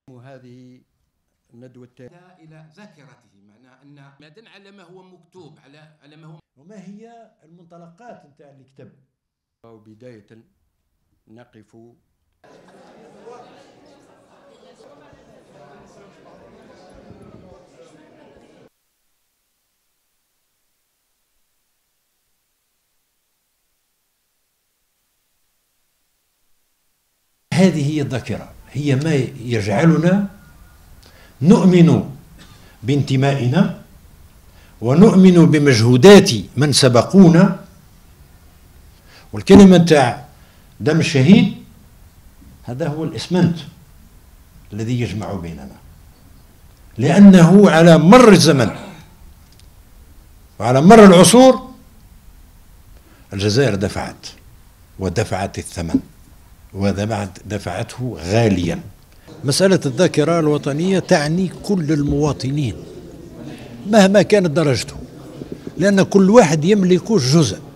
هذه الندوة إلى ذاكرته، معناه أن معدن على ما هو مكتوب، على ما هو. وما هي المنطلقات نتاع الكتاب؟ وبداية نقف هذه هي الذاكرة، هي ما يجعلنا نؤمن بانتمائنا ونؤمن بمجهودات من سبقونا. والكلمة تاع دم الشهيد هذا هو الإسمنت الذي يجمع بيننا، لأنه على مر الزمن وعلى مر العصور الجزائر دفعت ودفعت الثمن، ودفعته غاليا. مسألة الذاكرة الوطنية تعني كل المواطنين مهما كانت درجته، لأن كل واحد يملك جزء